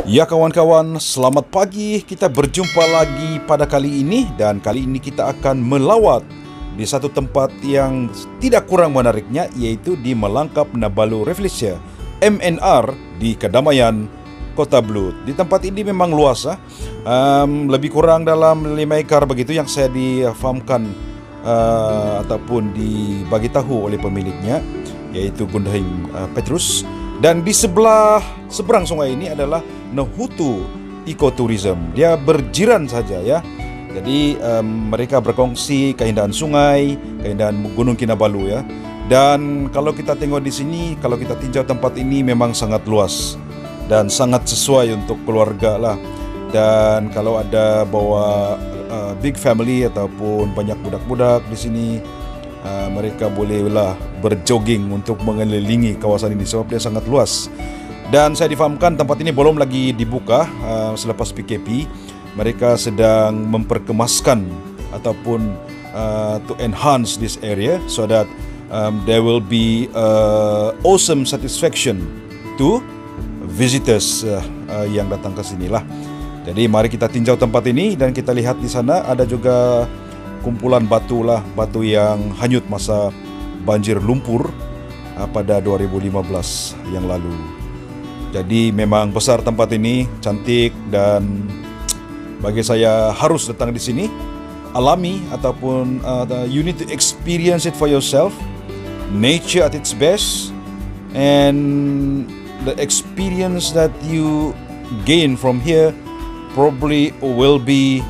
Ya kawan-kawan, selamat pagi. Kita berjumpa lagi pada kali ini, dan kali ini kita akan melawat di satu tempat yang tidak kurang menariknya, yaitu di Melangkap Nabalu Rafflesia MNR di Kedamaian, Kota Belud. Di tempat ini memang luas, lebih kurang dalam 5 ekar begitu yang saya difahamkan ataupun dibagi tahu oleh pemiliknya, yaitu Gundahing Petrus. Dan di seberang sungai ini adalah Nahutu Ecotourism. Dia berjiran saja ya. Jadi mereka berkongsi keindahan sungai, keindahan Gunung Kinabalu ya. Dan kalau kita tengok di sini, kalau kita tinjau tempat ini memang sangat luas dan sangat sesuai untuk keluarga lah. Dan kalau ada bawa big family ataupun banyak budak-budak di sini, mereka bolehlah berjogging untuk mengelilingi kawasan ini sebab dia sangat luas. Dan saya difahamkan tempat ini belum lagi dibuka selepas PKP. Mereka sedang memperkemaskan ataupun to enhance this area so that there will be awesome satisfaction to visitors yang datang ke sinilah. Jadi mari kita tinjau tempat ini dan kita lihat di sana ada juga kumpulan batu yang hanyut masa banjir lumpur pada 2015 yang lalu. Jadi memang besar tempat ini, cantik, dan bagi saya harus datang di sini, alami ataupun you need to experience it for yourself. Nature at its best, and the experience that you gain from here probably will be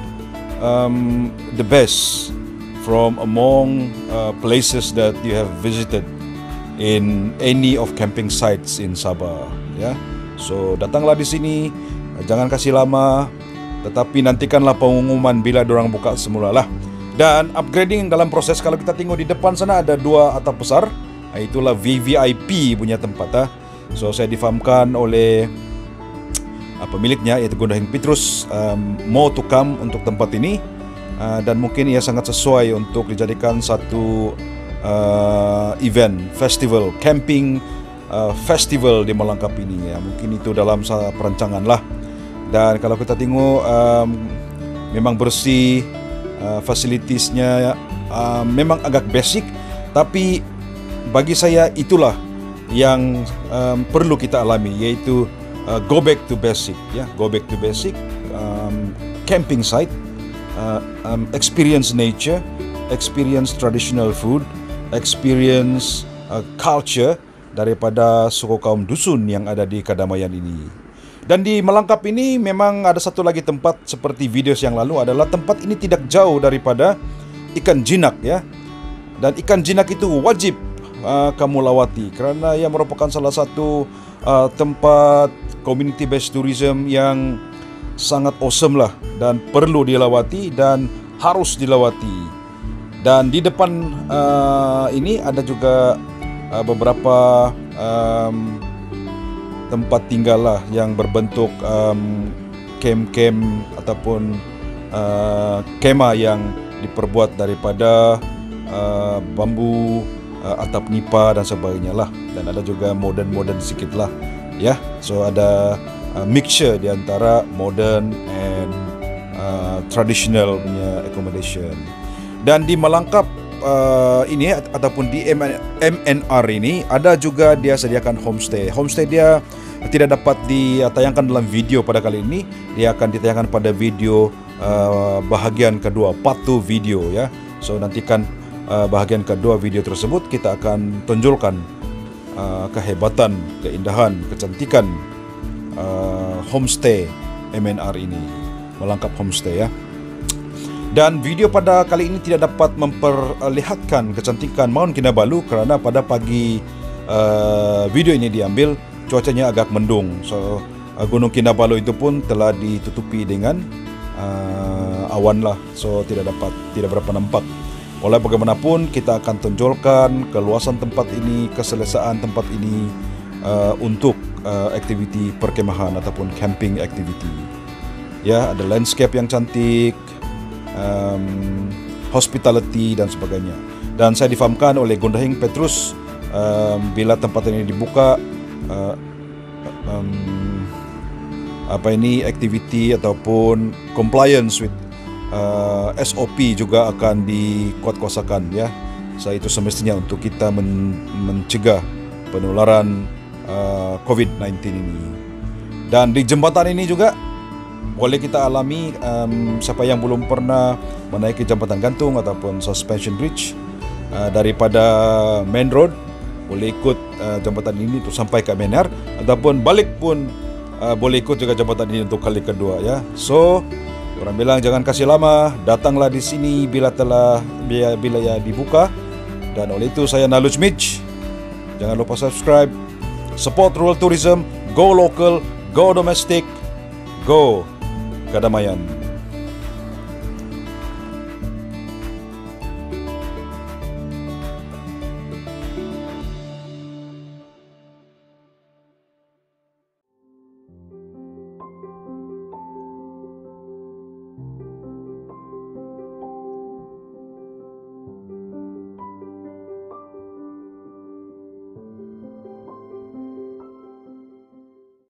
the best from among places that you have visited in any of camping sites in Sabah ya. So datanglah di sini, jangan kasih lama, tetapi nantikanlah pengumuman bila dorang buka semula lah. Dan upgrading dalam proses, kalau kita tengok di depan sana ada 2 atap besar, itulah VVIP punya tempat . So saya difahamkan oleh pemiliknya, yaitu Gundahing Petrus, more to come untuk tempat ini, dan mungkin ia sangat sesuai untuk dijadikan satu event festival, camping festival di Melangkap ini ya. Mungkin itu dalam perancangan lah. Dan kalau kita tengok memang bersih, fasilitiesnya memang agak basic, tapi bagi saya itulah yang perlu kita alami, yaitu go back to basic ya, go back to basic, camping site, experience nature, experience traditional food, experience culture daripada suku kaum dusun yang ada di Kedamaian ini. Dan di Melangkap ini memang ada satu lagi tempat, seperti video yang lalu, adalah tempat ini tidak jauh daripada ikan jinak ya. Dan ikan jinak itu wajib kamu lawati, kerana ia merupakan salah satu tempat community based tourism yang sangat awesome lah, dan perlu dilawati dan harus dilawati. Dan di depan ini ada juga beberapa tempat tinggal lah yang berbentuk kem-kem ataupun kema yang diperbuat daripada bambu, atap nipa dan sebagainya lah. Dan ada juga modern sikit lah ya. So ada mixture di antara modern and traditional punya accommodation. Dan di Melangkap ini ataupun di MNR ini ada juga dia sediakan homestay. Homestay dia tidak dapat ditayangkan dalam video pada kali ini. Dia akan ditayangkan pada video bahagian kedua, part 2 video ya. So nantikan bahagian kedua video tersebut, kita akan tunjukkan kehebatan, keindahan, kecantikan homestay MNR ini, Melangkap Homestay ya. Dan video pada kali ini tidak dapat memperlihatkan kecantikan Mount Kinabalu kerana pada pagi video ini diambil, cuacanya agak mendung. So Gunung Kinabalu itu pun telah ditutupi dengan awan lah. So tidak berapa nampak. Oleh bagaimanapun, kita akan tunjukkan keluasan tempat ini, keselesaan tempat ini untuk aktiviti perkemahan ataupun camping activity. Ya, ada landscape yang cantik, hospitality dan sebagainya. Dan saya difahamkan oleh Gundahing Petrus, bila tempat ini dibuka, activity ataupun compliance with SOP juga akan dikuatkuasakan ya. So itu semestinya untuk kita mencegah penularan COVID-19 ini. Dan di jembatan ini juga boleh kita alami, siapa yang belum pernah menaiki jambatan gantung ataupun suspension bridge daripada main road, boleh ikut jambatan ini untuk sampai ke Manyar, ataupun balik pun boleh ikut juga jambatan ini untuk kali kedua ya. So orang bilang jangan kasih lama, datanglah di sini bila ya dibuka. Dan oleh itu saya Naluj Mitch. Jangan lupa subscribe, support rural tourism, go local, go domestic, go kedamaian.